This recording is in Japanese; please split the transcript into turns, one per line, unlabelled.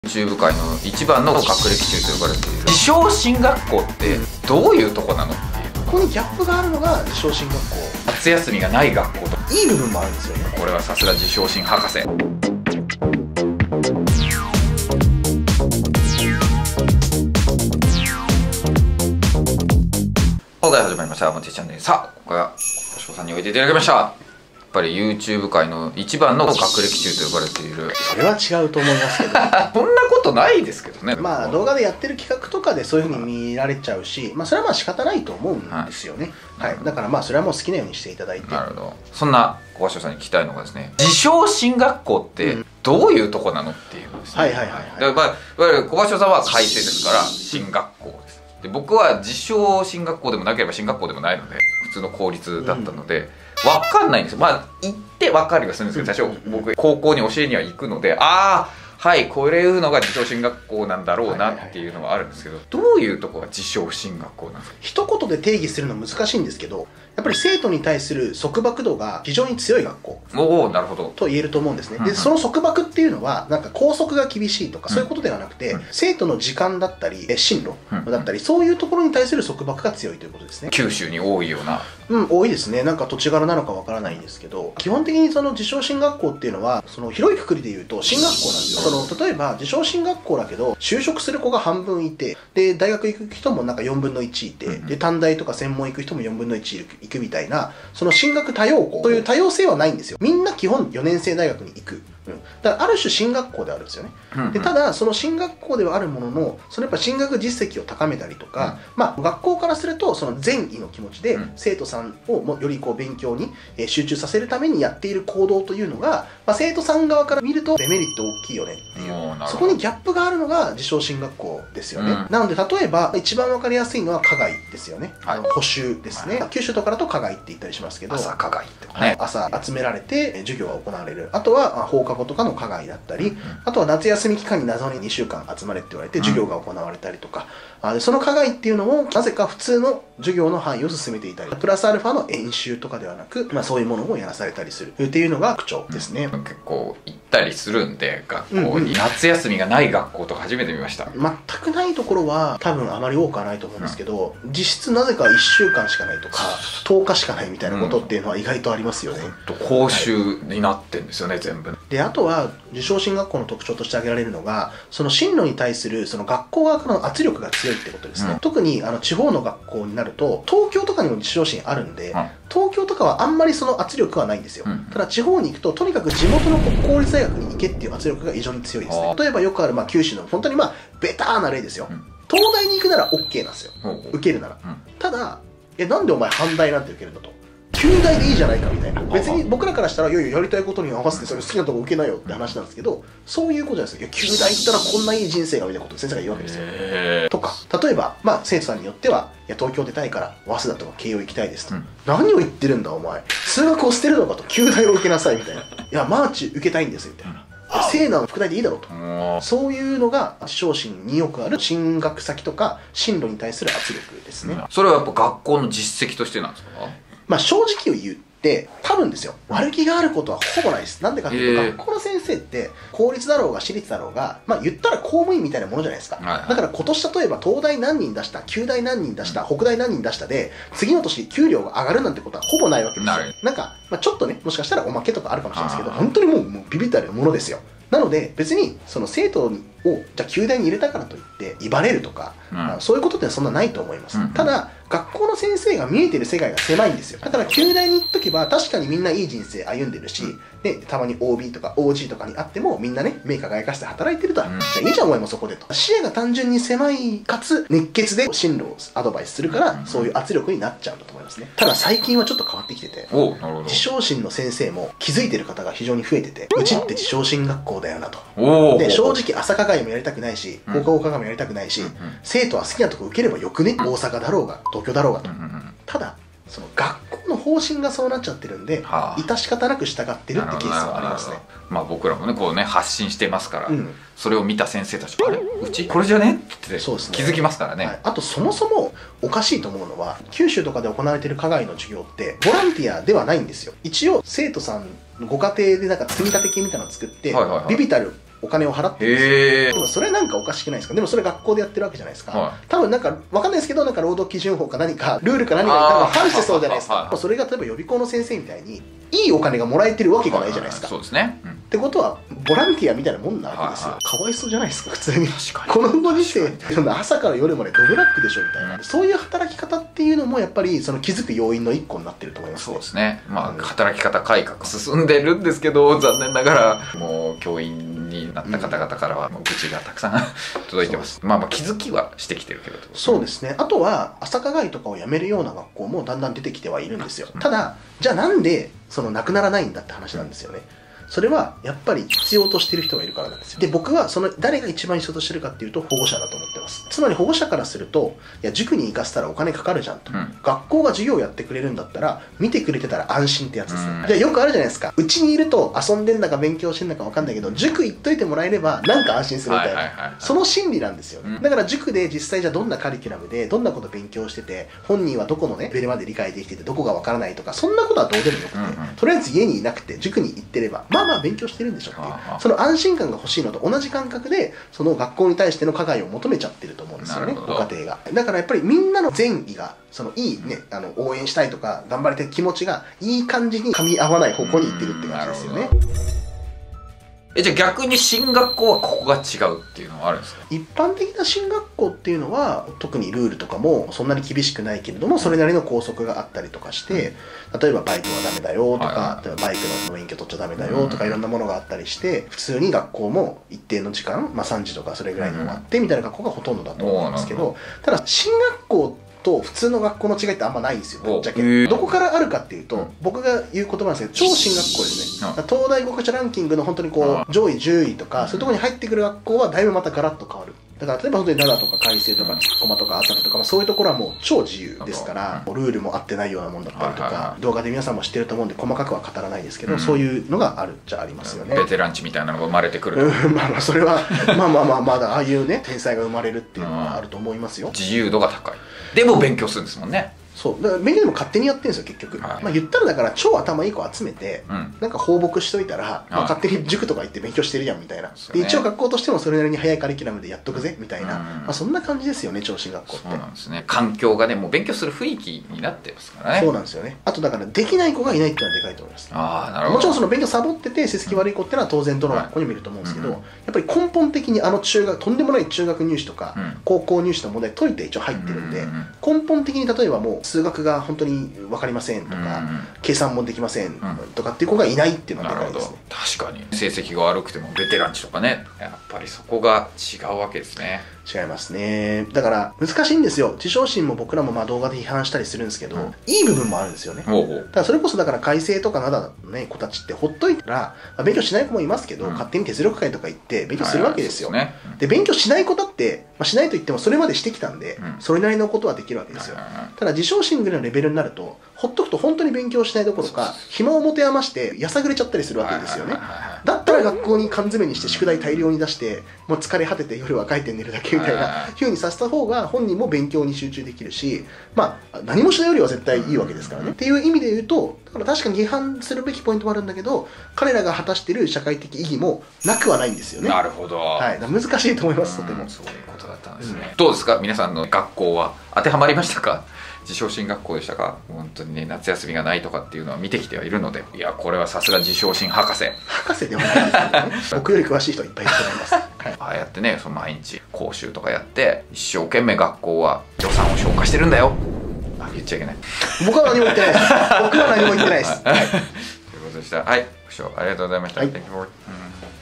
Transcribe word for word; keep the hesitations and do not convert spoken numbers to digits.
YouTube 界の一番の学歴中と呼ばれている自称進学校ってどういうとこなのっていう、
ここにギャップがあるのが自称進学校。
夏休みがない学校と
いい部分もあるんですよね。
これはさすが自称進博士。今回始まりましたもちチャンネル。さあ今回は星子さんにおいでいただきました。やっぱり YouTube 界の一番の学歴中と呼ばれている。
それは違うと思いますけど
そんなことないですけどね。
まあ動画でやってる企画とかでそういうふうに見られちゃうし、まあそれはまあ仕方ないと思うんですよね。はい、はい、だからまあそれはもう好きなようにしていただいて。
なるほど。そんな小橋さんに聞きたいのがですね、自称進学校ってどういうとこなのっていうですね。はいはいはい、はい、だからまあいわゆる小橋さんは開成ですから進学校です。で僕は自称進学校でもなければ進学校でもないので普通の公立だったので、うん、分かんないんですよ。まあ行って分かりはするんですけど、最初僕高校に教えには行くので、ああはいこれいうのが自称進学校なんだろうなっていうのはあるんですけど、どういうとこが自称進学校なんですか？
一言で定義するの難しいんですけど、やっぱり生徒に対する束縛度が非常に強い学校
おおなるほど
と言えると思うんですね。でその束縛っていうのはなんか校則が厳しいとかそういうことではなくて、うん、生徒の時間だったり進路だったり、うん、そういうところに対する束縛が強いということですね。
九州に多いような。
うん多いですね。なんか土地柄なのかわからないんですけど、基本的にその自称進学校っていうのはその広い括りで言うと進学校なんですよ。その例えば自称進学校だけど就職する子が半分いて、で大学行く人もなんかよんぶんのいちいて、うん、で短大とか専門行く人もよんぶんのいち行くみたいな、その進学多様校という多様性はないんですよ。みんな基本よねん生大学に行く。うん、だからある種進学校であるんですよね。うんうん、でただその進学校ではあるものの、そのやっぱ進学実績を高めたりとか、うん、まあ学校からするとその善意の気持ちで生徒さんをもよりこう勉強に集中させるためにやっている行動というのが、まあ、生徒さん側から見るとデメリット大きいよねっていう、そこにギャップがあるのが自称進学校ですよね。うん、なので例えば一番わかりやすいのは課外ですよね。はい、補習ですね。はい、九州とかだと課外って言ったりしますけど、
朝課外ってね、
はい、朝集められて授業が行われる。あとは放課後とかの課外だったり、うん、あとは夏休み期間に謎ににしゅうかん集まれって言われて授業が行われたりとか、うん、あでその課外っていうのをなぜか普通の授業の範囲を進めていたり、プラスアルファの演習とかではなく、まあ、そういうものをやらされたりするっていうのが特徴ですね。
うん、結構行ったりするんで学校に、うんうん、夏休みがない学校とか初めて見ました。
全くないところは多分あまり多くはないと思うんですけど、うん、実質なぜかいっしゅうかんしかないとかとおかしかないみたいなことっていうのは意外とありますよね。
うん、講習になってんですよね、はい、全部。
であとは自称進学校の特徴として挙げられるのが、その進路に対するその学校側からの圧力が強いってことですね。うん、特にあの地方の学校になると東京とかにも自称進あるんで、うん、東京とかはあんまりその圧力はないんですよ。うん、ただ地方に行くととにかく地元の公立大学に行けっていう圧力が非常に強いですね。例えばよくあるまあ九州の本当にまあベターな例ですよ。うん、東大に行くなら OK なんですよ。うん、受けるなら。うん、ただえなんでお前阪大なんて受けるんだと。旧大でいいじゃないかみたいな。別に僕らからしたらいやいややりたいことに合わせてそれ好きなとこ受けなよって話なんですけど、そういうことじゃないですよ。いや旧大行ったらこんないい人生がみたいなことを先生が言うわけですよ。とか例えばまあ生徒さんによっては、いや東京出たいから早稲田とか慶応行きたいですと。うん、何を言ってるんだお前、数学を捨てるのかと、旧大を受けなさいみたいな。いやマーチ受けたいんですみたいな。西南副大でいいだろうと。そういうのが自称進によくある進学先とか進路に対する圧力ですね。うん、そ
れはやっぱ学校の実績としてなんですか？
まあ正直を言って多分ですよ、悪気があることはほぼないです。なんでかっていうと、えー、学校の先生って公立だろうが私立だろうが、まあ言ったら公務員みたいなものじゃないですか。はいはい、だから今年例えば東大何人出した、旧大何人出した、北大何人出したで次の年給料が上がるなんてことはほぼないわけですよ。な, なんか、まあ、ちょっとねもしかしたらおまけとかあるかもしれないですけど、本当にもう、もうビビったるものですよ。なので別にその生徒をじゃあ旧大に入れたからといって威張れるとか、うん、そういうことってそんなないと思います。うんうん、ただ学校の先生が見えてる世界が狭いんですよ。だから旧大に行っとけば確かにみんないい人生歩んでるし、うん、でたまに オービー とか オージー とかにあってもみんなね目輝かして働いてると、うん、じゃあいいじゃんお前もそこでと。視野が単純に狭いかつ熱血で進路をアドバイスするから、うん、そういう圧力になっちゃうんだと思いますね。ただ最近はちょっと変わってきてて、自称進の先生も気づいてる方が非常に増えてて、うちって自称進学校だよなと。で正直朝課外もやりたくないし放課後課外もやりたくないし、うん、生徒は好きなとこ受ければよくね、大阪だろうが東京だろうがと。うんうん、ただその学校の方針がそうなっちゃってるんで、はあ、致し方なく従ってるってケースはありますね。
まあ僕らもねこうね発信してますから、うん、それを見た先生たちあれうちこれじゃねってそうですね、気づきますからね。はい、あとそもそもおかしいと思うのは、九州とかで行われている課外の授業ってボランティアではないんですよ。一応生徒さんご家庭でなんか積立金みたいなのを作って、はいはいはい、ビビたる
お金を払ってるんですよ。でもそれなんかおかしくないですか。でもそれ学校でやってるわけじゃないですか。はい、多分なんかわかんないですけど、なんか労働基準法か何かルールか何かに多分反してそうじゃないですか。それが例えば予備校の先生みたいにいいお金がもらえてるわけがないじゃないですか。
そうですね。
ってことはボランティアみたいなもんなわけですよ。かわいそうじゃないですか普通に。このご時世朝から夜までドブラックでしょみたいな、そういう働き方っていうのもやっぱりその気づく要因の一個になってると思います。
そうですね。まあ働き方改革進んでるんですけど、残念ながらもう教員になった方々からはもう愚痴がたくさん届いてます。まあまあ気づきはしてきてるけど。
そうですね。あとは朝課外とかをやめるような学校もだんだん出てきてはいるんですよ。ただじゃあなんでそのなくならないんだって話なんですよね。それはやっぱり必要としてる人がいるからなんですよ。で、僕はその誰が一番必要としてるかっていうと保護者だと思ってます。つまり保護者からすると、いや塾に行かせたらお金かかるじゃんと、うん、学校が授業やってくれるんだったら見てくれてたら安心ってやつですよ。じゃあよくあるじゃないですか。うちにいると遊んでんだか勉強してんだか分かんないけど、塾行っといてもらえればなんか安心するみたいな、その心理なんですよね。だから塾で実際じゃあどんなカリキュラムでどんなこと勉強してて、本人はどこのねレベルまで理解できててどこが分からないとか、そんなことはどうでもよくて、うんうん、とりあえず家にいなくて塾に行ってればまあまあ勉強してるんでその安心感が欲しいのと同じ感覚でその学校に対しての加害を求めちゃってると思うんですよね、ご家庭が。だからやっぱりみんなの善意がそのいいね、あの応援したいとか頑張りたい気持ちがいい感じに噛み合わない方向にいってるって感じですよね。
え、じゃあ逆に進学校はここが違うっていうのはあるんですか？
一般的な進学校っていうのは特にルールとかもそんなに厳しくないけれども、それなりの校則があったりとかして、例えばバイクはダメだよとか、例えばバイクの免許取っちゃダメだよとかいろんなものがあったりして、普通に学校も一定の時間、まあさんじとかそれぐらいに終わってみたいな学校がほとんどだと思うんですけど、ただ進学校と普通の学校の違いってあんまないんですよ。ぶっちゃけどこからあるかっていうと、うん、僕が言う言葉なんですけど、超進学校ですね。うん、東大合格者ランキングの本当にこう上位じゅういとか、うん、そういうところに入ってくる学校はだいぶまたガラッと変わる。だから例えば本当に奈良とか海星とか筑駒とか朝霞とか、まあ、そういうところはもう超自由ですから、ルールも合ってないようなもんだったりとか、動画で皆さんも知ってると思うんで細かくは語らないですけど、うん、そういうのがあるっちゃありますよね。
ベテラン値みたいなのが生まれてくる。
まあまあそれはまあまあまあまだああいうね天才が生まれるっていうのはあると思いますよ。
自由度が高い。でも勉強するんですもんね。
そうだから勉強でも勝手にやってるんですよ結局。はい、まあ言ったらだから超頭いい子集めて、うん、なんか放牧しといたら、まあ、勝手に塾とか行って勉強してるじゃんみたいな。で一応学校としてもそれなりに早いカリキュラムでやっとくぜみたいな、うん、まあそんな感じですよね超進学校って。
そうなんですね。環境がねもう勉強する雰囲気になってますからね。
そうなんですよね。あとだからできない子がいないっていうのはでかいと思います。
ああなるほど。
もちろんその勉強サボってて成績悪い子ってのは当然どの学校にもいると思うんですけど、はい、やっぱり根本的にあの中学とんでもない中学入試とか、うん、高校入試の問題解いて一応入ってるんで、うん、根本的に例えばもう数学が本当に分かりませんとか、うん、計算もできませんとかっていう子がいないっていうのはでかいですね。
確かに成績が悪くてもベテラン値とかね、やっぱりそこが違うわけですね。
違いますね。だから難しいんですよ。自称心も僕らもまあ動画で批判したりするんですけど、うん、いい部分もあるんですよね。ほうほう。だからそれこそだから改正とかなどのね子たちってほっといたら、まあ、勉強しない子もいますけど、うん、勝手に手力会とか行って勉強するわけですよ。はいはい、そうですね。で勉強しない子だって、まあ、しないと言ってもそれまでしてきたんで、うん、それなりのことはできるわけですよ。はいはいはい、ただ自称心ぐらいのレベルになるとほっとくと本当に勉強しないどころか暇を持て余してやさぐれちゃったりするわけですよね。だったら学校に缶詰にして宿題大量に出してもう疲れ果てて夜は帰って寝るだけみたいな風にさせた方が本人も勉強に集中できるし、まあ何もしないよりは絶対いいわけですからね。っていう意味で言うと、だから確かに批判するべきポイントもあるんだけど、彼らが果たしている社会的意義もなくはないんですよね。
なるほど。
はい、難しいと思います。とても
そういうことだったんですね。うん、どうですか皆さんの学校は当てはまりましたか？自称進学校でしたか？本当にね夏休みがないとかっていうのは見てきてはいるので、いやこれはさすが自称進博士
博士ではないですけどね僕より詳しい人いっぱいいると思います、はい、
ああやってねその毎日講習とかやって一生懸命学校は予算を消化してるんだよ。あ言っちゃいけない
僕は何も言ってないです僕は何も言ってないです、はい、
ということでした。はいご視聴ありがとうございました、はい。